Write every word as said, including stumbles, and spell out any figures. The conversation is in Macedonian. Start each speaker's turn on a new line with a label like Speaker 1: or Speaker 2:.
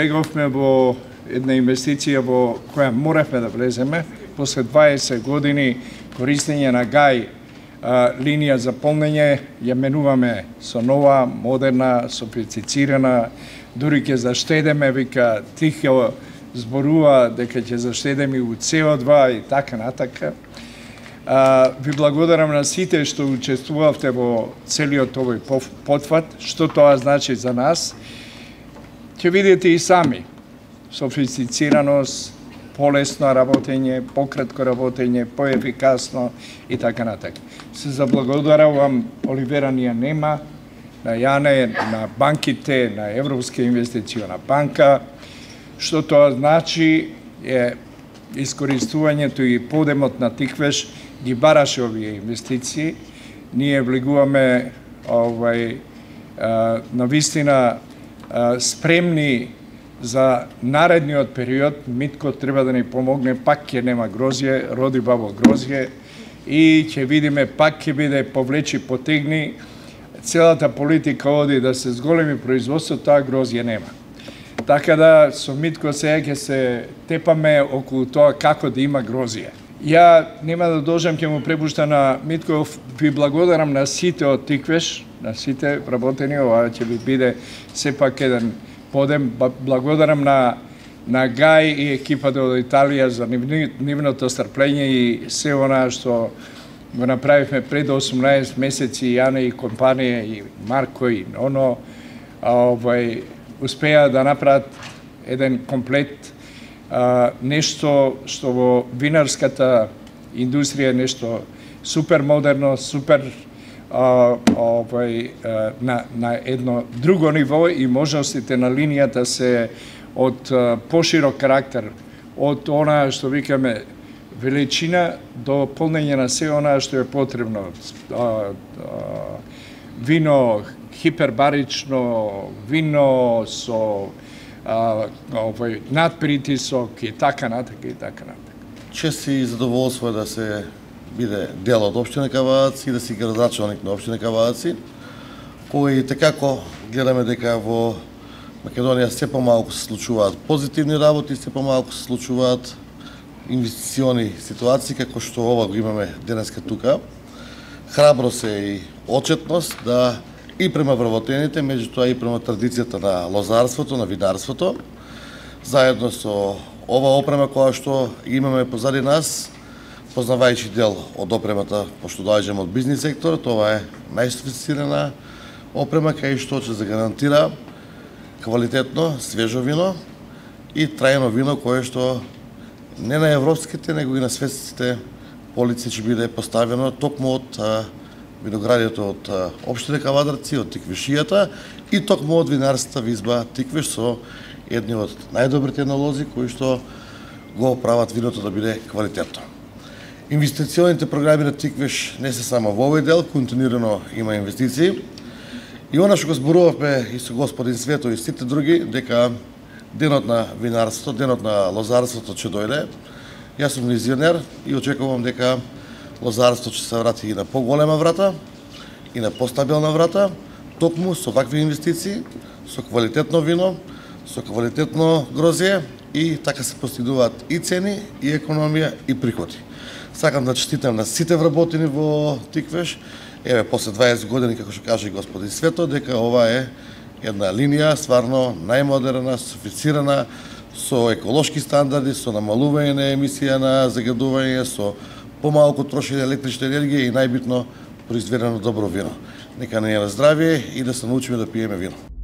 Speaker 1: влеговме во една инвестиција во која моравме да влеземе после дваесет години користење на гај линија за полнење, ја менуваме со нова, модерна, софистицирана, дури ќе заштедеме, вика, тихо зборува дека ќе заштедеме у С О два и така натака. А, ви благодарам на сите што учествувавте во целиот овој потфат, што тоа значи за нас. Ќе видите и сами софистицираност, полесно работење, пократко работење, поефикасно и така натака. Се заблагодарувам, Оливера ни ја нема, на Јане, на банките, на Европска инвестициона банка, што тоа значи е искористувањето и подемот на Тиквеш ги бараше овие инвестиции. Ние влегуваме овај на вистина спремни за наредниот период. Митко треба да ни помогне, пак ќе нема грозје, роди бабо грозје и ќе видиме, пак ќе биде повлечи потегни. Целата политика оди да се зголеми производство, таа грозје нема. Така да со Митко сега ќе се тепаме околу тоа како да има грозје. Ја нема да должам, ќе му препушта на Митко. Ви благодарам на сите од Тиквеш, на сите вработени, ова ќе ви биде сепак еден подем. Благодарам на на Гај и екипата од Италија за нивното страплење и се она што го направивме пред осумнаесет месеци, Јане и компанија и Марко и Ноно, овај успеа да направат еден комплет, а, нешто што во винарската индустрија е нешто супер модерно, супер а, овај, а, на, на едно друго ниво и можностите на линијата се од а, поширок карактер, од она што викаме величина до полнење на се она што е потребно. А, а, вино хипербарично, вино со а, овој надпритисок и така натака и така натака.
Speaker 2: Чест и задоволство да се биде дел од општина Кавадарци и да си градоначалник на општина Кавадарци, кој текако гледаме дека во Македонија се помалку се случуваат позитивни работи, се помалку се случуваат инвестициони ситуации, како што ова го имаме денеска тука. Храброст е и отчетност да и према вработените, меѓутоа и према традицијата на лозарството, на винарството, заедно со ова опрема која што имаме позади нас, познавајќи дел од опремата, пошто доаѓаме од бизнис сектор, тоа е најсофистицирана опрема кај што ќе загарантира квалитетно, свежо вино и трајно вино кое што не на европските, него и на светските полици ќе биде поставено токму од виноградието од општина Кавадарци, од Тиквешијата и токму од винарската визба Тиквеш со едни од најдобрите налози кои што го прават виното да биде квалитетно. Инвестиционите програми на Тиквеш не се само во овој дел, континуирано има инвестиции. И она што го зборувавме и со господин Свето и сите други, дека денот на винарството, денот на лозарството ќе дојде. Јас сум визионер и очекувам дека лозарството ќе се врати и на поголема врата, и на постабилна врата, токму со вакви инвестиции, со квалитетно вино, со квалитетно грозје и така се постигнуваат и цени, и економија, и приходи. Сакам да честитам на сите вработени во Тиквеш. Еве, после дваесет години, како што каже господин Свето, дека ова е една линија стварно најмодерна, софистицирана, со еколошки стандарди, со намалување на емисија на загадување, со помалку трошење електрична енергија и најбитно произведено добро вино. Нека не е на здравје и да се научиме да пиеме вино.